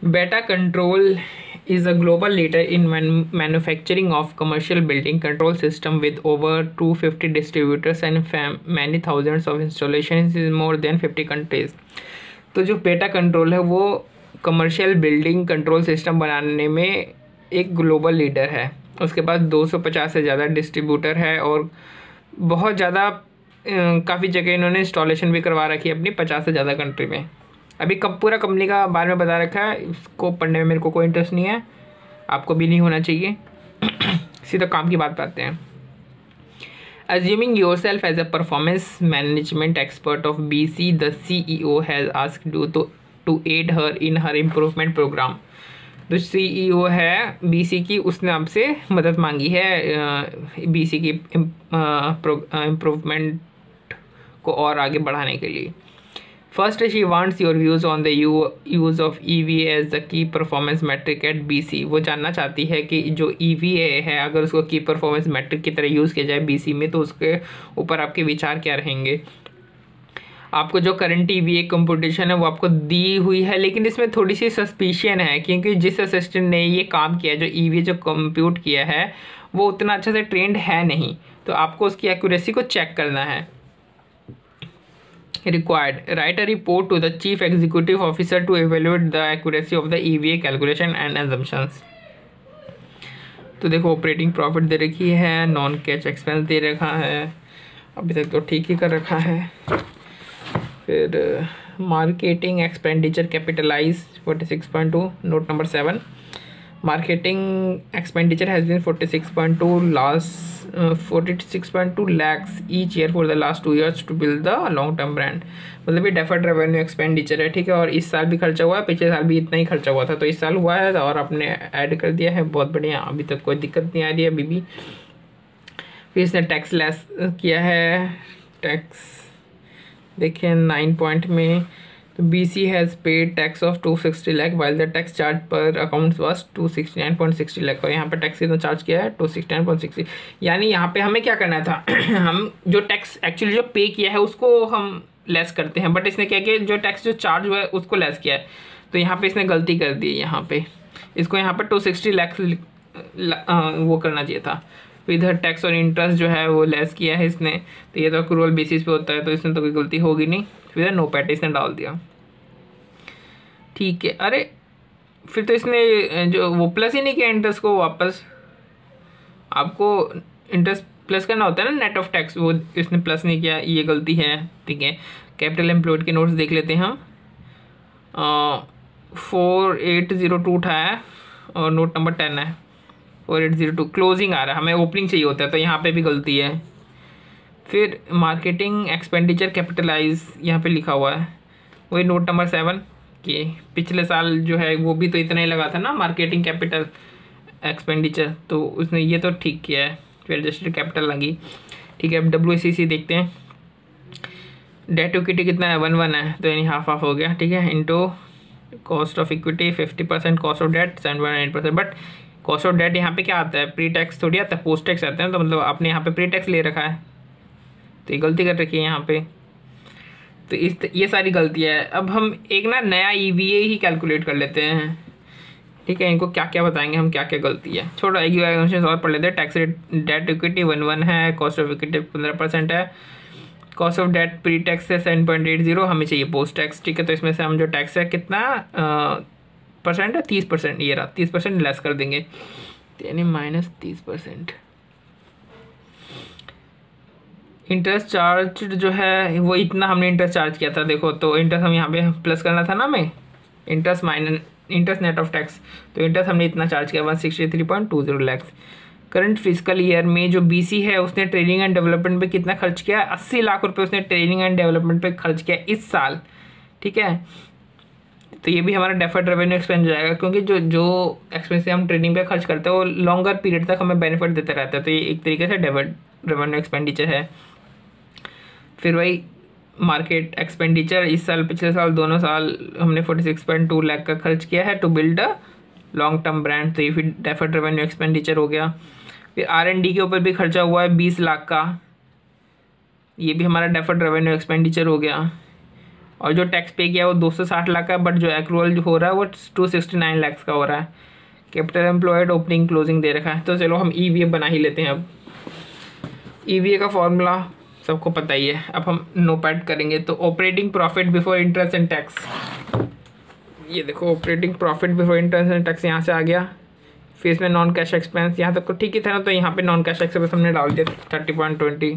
Beta Control is a global leader in manufacturing of commercial building control system with over 250 distributors and many thousands of installations in more than 50 countries. तो जो बेटा control है वो commercial building control system बनाने में एक global leader है। उसके पास 250 से ज़्यादा डिस्ट्रीब्यूटर है और बहुत ज़्यादा काफ़ी जगह इन्होंने इंस्टॉलेशन भी करवा रखी है अपनी 50 से ज़्यादा कंट्री में। अभी पूरा कंपनी का बारे में बता रखा है, इसको पढ़ने में मेरे को कोई इंटरेस्ट नहीं है, आपको भी नहीं होना चाहिए। सीधा काम की बात करते हैं। Assuming yourself as a performance management expert of BC, the CEO has asked you to aid her in her improvement program. तो CEO है BC की, उसने आपसे मदद मांगी है BC की इम्प्रूवमेंट को और आगे बढ़ाने के लिए। First, she wants your views on the use of EVA as the key performance metric at BC. वो जानना चाहती है कि जो EVA है अगर उसको की परफॉर्मेंस मेट्रिक की तरह यूज़ किया जाए BC में तो उसके ऊपर आपके विचार क्या रहेंगे। आपको जो करंट EVA कंप्यूटेशन है वो आपको दी हुई है, लेकिन इसमें थोड़ी सी सस्पिशन है क्योंकि जिस असिस्टेंट ने ये काम किया, जो EVA जो कंप्यूट किया है वो उतना अच्छे से ट्रेंड है नहीं, तो आपको उसकी एक्यूरेसी को चेक करना है। Required, write a report to the chief executive officer to evaluate the accuracy of the EVA calculation and assumptions. तो देखो ऑपरेटिंग प्रॉफिट दे रखी है, नॉन कैश एक्सपेंस दे रखा है, अभी तक तो ठीक ही कर रखा है। फिर marketing expenditure capitalise 46.2, note number 7। Marketing expenditure has been 46.2 lakhs each year for the last 2 years to build the long term brand। मतलब ये डेफर्ड रेवेन्यू एक्सपेंडिचर है, ठीक है, और इस साल भी खर्चा हुआ है, पिछले साल भी इतना ही खर्चा हुआ था, तो इस साल हुआ है और आपने ऐड कर दिया है, बहुत बढ़िया, अभी तक कोई दिक्कत नहीं आ रही है अभी भी। फिर इसने टैक्स लेस किया है, टैक्स देखिए 9 पॉइंट में, तो BC has paid tax of 260 lakh while the tax charge per accounts was 269.60 lakh, और यहाँ पर टैक्स कितना चार्ज किया है 269.60। यानी यहाँ पे हमें क्या करना था हम जो टैक्स एक्चुअली जो पे किया है उसको हम लेस करते हैं, बट इसने क्या किया, जो टैक्स जो चार्ज हुआ है उसको लेस किया है, तो यहाँ पे इसने गलती कर दी। यहाँ पे इसको यहाँ पर 260 लाख वो करना चाहिए था, तो इधर टैक्स और इंटरेस्ट जो है वो लेस किया है इसने, तो ये तो अक्रूवल बेसिस पे होता है, तो इसमें तो कोई गलती होगी नहीं, फिर नो पैट इसने डाल दिया, ठीक है। अरे फिर तो इसने जो वो प्लस ही नहीं किया इंटरेस्ट को वापस, आपको इंटरेस्ट प्लस करना होता है ना नेट ऑफ टैक्स, वो इसने प्लस नहीं किया, ये गलती है, ठीक है। कैपिटल एम्प्लॉयड के नोट्स देख लेते हैं हम, 4802 उठाया और नोट नंबर 10 है 4802, क्लोजिंग आ रहा है, हमें ओपनिंग चाहिए होता है, तो यहाँ पे भी गलती है। फिर मार्केटिंग एक्सपेंडिचर कैपिटलाइज यहाँ पे लिखा हुआ है, वही नोट नंबर 7 कि पिछले साल जो है वो भी तो इतना ही लगा था ना मार्केटिंग कैपिटल एक्सपेंडिचर, तो उसने ये तो ठीक किया है, फिर रजिस्टर्ड कैपिटल लगी, ठीक है। अब WACC देखते हैं, डेट इक्विटी कितना है 1:1 है, तो यानी हाफ हाफ हो गया, ठीक है, into cost of equity 50%, cost of debt 7.9%। But cost of debt यहाँ पे क्या आता है, प्री टैक्स थोड़ी आता है, पोस्ट टैक्स आता है, तो मतलब आपने यहाँ पे प्री टैक्स ले रखा है, तो ये गलती कर रखी है यहाँ पे, तो ये सारी गलतियाँ है। अब हम एक ना नया EVA ही कैलकुलेट कर लेते हैं, ठीक है, इनको क्या क्या बताएंगे हम, क्या क्या गलती है, छोटा एग्जाम्पल और पढ़ लेते हैं। टैक्स रेट डेट इक्विटी 1:1 है, कॉस्ट ऑफ इक्विटी 15% है, cost of debt pre tax है 7.80, हमें चाहिए पोस्ट टैक्स, ठीक है, तो इसमें से हम जो टैक्स है कितना परसेंट है 30%, ये रहा 30% लेस कर देंगे, यानी -30%। इंटरेस्ट चार्ज जो है वो इतना हमने इंटरेस्ट चार्ज किया था, देखो, तो इंटरेस्ट हम यहाँ पे प्लस करना था ना हमें, इंटरेस्ट नेट ऑफ टैक्स, तो इंटरेस्ट हमने इतना चार्ज किया 163.20 लाख। करंट फिजिकल ईयर में जो BC है उसने ट्रेनिंग एंड डेवलपमेंट पे कितना खर्च किया, 80 लाख रुपए उसने ट्रेनिंग एंड डेवलपमेंट पे खर्च किया इस साल, ठीक है, तो ये भी हमारा डेफर्ड रेवेन्यू एक्सपेंस जाएगा, क्योंकि जो एक्सपेंस हम ट्रेनिंग पे खर्च करते हैं वो लॉन्गर पीरियड तक हमें बेनिफिट देता रहता है, तो ये एक तरीके से डेफर्ड रेवेन्यू एक्सपेंडिचर है। फिर वही मार्केट एक्सपेंडिचर, इस साल पिछले साल दोनों साल हमने 46.2 लाख का खर्च किया है to build a long term brand, तो ये फिर डेफर्ड रेवेन्यू एक्सपेंडिचर हो गया। फिर R&D के ऊपर भी खर्चा हुआ है 20 लाख का, ये भी हमारा डेफर्ड रेवेन्यू एक्सपेंडिचर हो गया। और जो टैक्स पे किया वो 260 लाख का, बट जो एक्रूअल हो रहा है वो 269 लाख का हो रहा है। कैपिटल एम्प्लॉयड ओपनिंग क्लोजिंग दे रखा है। तो चलो हम ईवीए बना ही लेते हैं। अब ईवीए का फॉर्मूला सबको पता ही है, अब हम नोटपैड करेंगे। तो operating profit before interest and tax, ये देखो operating profit before interest and tax यहाँ से आ गया। फिर इसमें नॉन कैश एक्सपेंस, यहाँ तक तो ठीक ही था ना, तो यहाँ पे नॉन कैश एक्सपेंस हमने डाल दिया 30.20,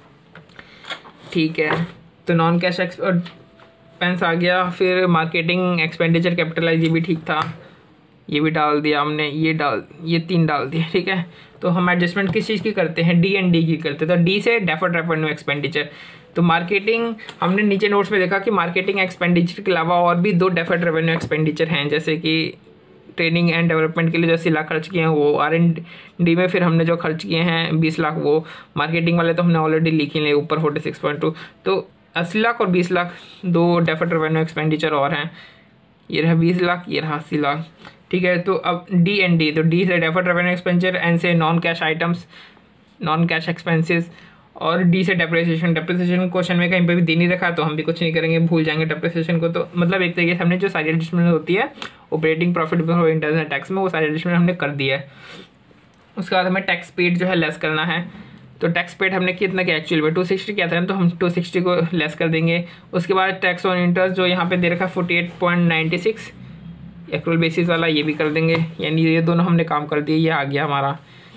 ठीक है। तो नॉन कैश एक्सपेंस आ गया। फिर मार्केटिंग एक्सपेंडिचर कैपिटलाइज, ये भी ठीक था, ये भी डाल दिया हमने, ये 3 डाल दिया, ठीक है। तो हम एडजस्टमेंट किस चीज़ की करते हैं, डी एंड डी की करते हैं। तो डी से डेफर्ड रेवेन्यू एक्सपेंडिचर, तो मार्केटिंग हमने नीचे नोट्स में देखा कि मार्केटिंग एक्सपेंडिचर के अलावा और भी 2 डेफर्ड रेवेन्यू एक्सपेंडिचर हैं, जैसे कि ट्रेनिंग एंड डेवलपमेंट के लिए जो 80 लाख खर्च किए हैं वो, R&D में फिर हमने जो खर्च किए हैं 20 लाख वो, मार्केटिंग वाले तो हमने ऑलरेडी लिख ही लिए ऊपर 46.2। तो 80 लाख और 20 लाख 2 डेफर्ड रेवेन्यू एक्सपेंडिचर और हैं, ये रहा 20 लाख, ये रहा 80 लाख, ठीक है। तो अब डी एंड डी, तो डी से डेफर्ड रेवेन्यू एक्सपेंडिचर, एन से non cash items, non cash expenses, और डी से डेप्रिसिएशन। डेप्रिसिएशन क्वेश्चन में कहीं पे भी दे नहीं रखा तो हम भी कुछ नहीं करेंगे, भूल जाएंगे डेप्रिसिएशन को। तो मतलब एक तरीके से हमने जो सारी एडजस्टमेंट होती है operating profit before interest and tax में, वो सारी एडजस्टमेंट हमने कर दिया है। उसके बाद हमें टैक्स पेड जो है लेस करना है। तो टैक्स पेड हमने कितना किया एक्चुअल में 260 किया था, तो हम 260 को लेस कर देंगे। उसके बाद टैक्स ऑन इंटरेस्ट जो यहाँ पे दे रखा 48.96 एक्रूअल बेसिस वाला, ये भी कर देंगे। यानी ये दोनों हमने काम कर दिए, ये आ गया हमारा।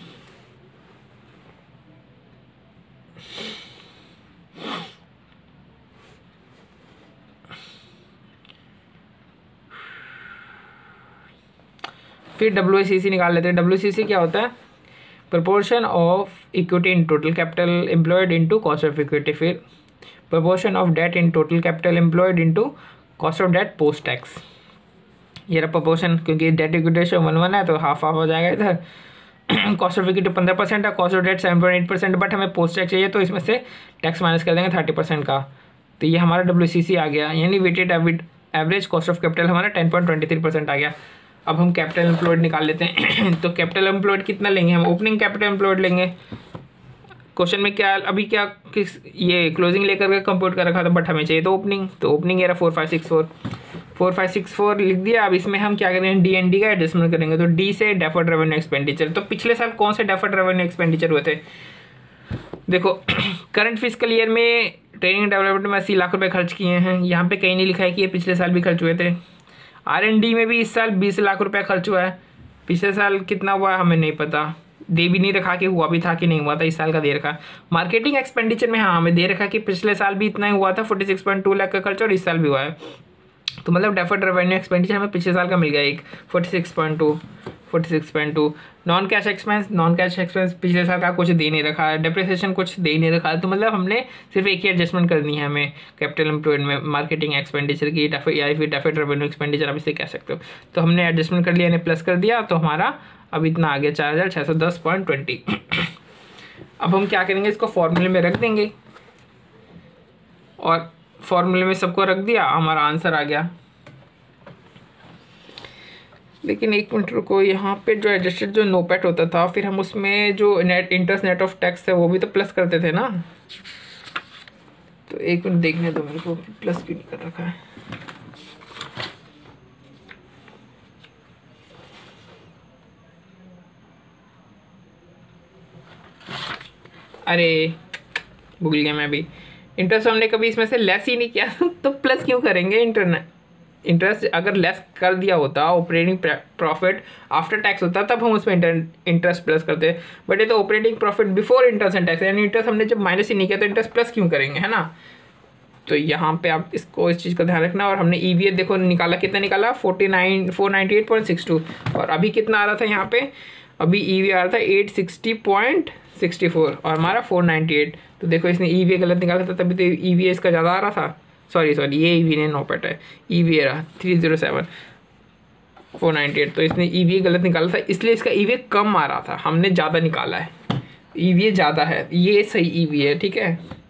फिर WACC निकाल लेते हैं। WACC क्या होता है, proportion of equity in total capital employed into cost of equity. फिर proportion of debt in total capital employed into cost of debt post tax, ये रहा प्रपोर्शन, क्योंकि डेट इक्विटी रेशियो 1:1 है तो हाफ हो जाएगा इधर। कॉस्ट ऑफ इक्विटी 15% है, कॉस्ट ऑफ डेट 7.8%, बट हमें पोस्ट टैक्स चाहिए तो इसमें से टैक्स माइनस कर देंगे 30% का। तो ये हमारा WACC आ गया, यानी weighted average cost of capital हमारा 10.23% आ गया। अब हम कैपिटल एम्प्लॉयड निकाल लेते हैं। तो कैपिटल एम्प्लॉयड कितना लेंगे हम, ओपनिंग कैपिटल एम्प्लॉयड लेंगे। क्वेश्चन में क्या अभी क्या किस ये क्लोजिंग लेकर के कंप्यूट कर रखा था, बट हमें चाहिए तो ओपनिंग, तो ओपनिंग ये रहा 4564 लिख दिया। अब इसमें हम क्या करेंगे, डी एंड डी का एडजस्टमेंट करेंगे। तो डी से डेफर्ड रेवेन्यू एक्सपेंडिचर, तो पिछले साल कौन से डेफर्ड रेवेन्यू एक्सपेंडिचर हुए थे, देखो करंट फिजिकल ईयर में ट्रेनिंग डेवलपमेंट में 80 लाख रुपए खर्च किए हैं। यहाँ पे कहीं नहीं लिखा है कि ये पिछले साल भी खर्च हुए थे। R&D में भी इस साल 20 लाख रुपए खर्च हुआ है, पिछले साल कितना हुआ है हमें नहीं पता, दे भी नहीं रखा कि हुआ भी था कि नहीं हुआ था, इस साल का दे रखा। मार्केटिंग एक्सपेंडिचर में हाँ हमें दे रखा कि पिछले साल भी इतना ही हुआ था 46.2 लाख का खर्च, और इस साल भी हुआ है। तो मतलब डेफर्ड रेवेन्यू एक्सपेंडिचर हमें पिछले साल का मिल गया एक 46.2। नॉन कैश एक्सपेंस पिछले साल का कुछ दे नहीं रखा है, डेप्रिसिएशन कुछ दे नहीं रखा है। तो मतलब हमने सिर्फ एक ही एडजस्टमेंट करनी है हमें कैपिटल एम्प्लॉयड में, मार्केटिंग एक्सपेंडिचर की या फिर डेफर्ड रेवेन्यू एक्सपेंडिचर आप इसे कह सकते हो। तो हमने एडजस्टमेंट कर लिया, यानी प्लस कर दिया, तो हमारा अब इतना आ गया 4610.20। अब हम क्या करेंगे, इसको फॉर्मूले में रख देंगे, और फॉर्मूले में सबको रख दिया, हमारा आंसर आ गया। लेकिन एक मिनट रुको, यहाँ पे जो एडजस्टेड जो नोपैट होता था, फिर हम उसमें जो इंटरेस्ट नेट ऑफ टैक्स है वो भी तो प्लस करते थे ना। तो एक मिनट देखने दो मेरे को, प्लस क्यों नहीं कर रखा है। अरे भूल गया मैं भी, इंटरेस्ट हमने कभी इसमें से लेस ही नहीं किया तो प्लस क्यों करेंगे। इंटरेस्ट अगर लेस कर दिया होता, ऑपरेटिंग प्रॉफिट आफ्टर टैक्स होता, तब हम उसमें इंटरेस्ट प्लस करते। बट ये तो operating profit before interest and tax, यानी इंटरेस्ट हमने जब माइनस ही नहीं किया तो इंटरेस्ट प्लस क्यों करेंगे, है ना। तो यहाँ पे आप इसको इस चीज़ का ध्यान रखना। और हमने EVA देखो निकाला, कितना निकाला 498.62, और अभी कितना आ रहा था यहाँ पे, अभी EVA आ रहा था 860.64 और हमारा 498। तो देखो इसने EVA गलत निकाला था, तभी तो EVA इसका ज़्यादा आ रहा था। सॉरी ये EVA ने नोपैट है, EVA रहा 307.498। तो इसने EVA गलत निकाला था, इसलिए इसका EVA कम आ रहा था, हमने ज़्यादा निकाला है। EVA ज़्यादा है, ये सही EVA है, ठीक है।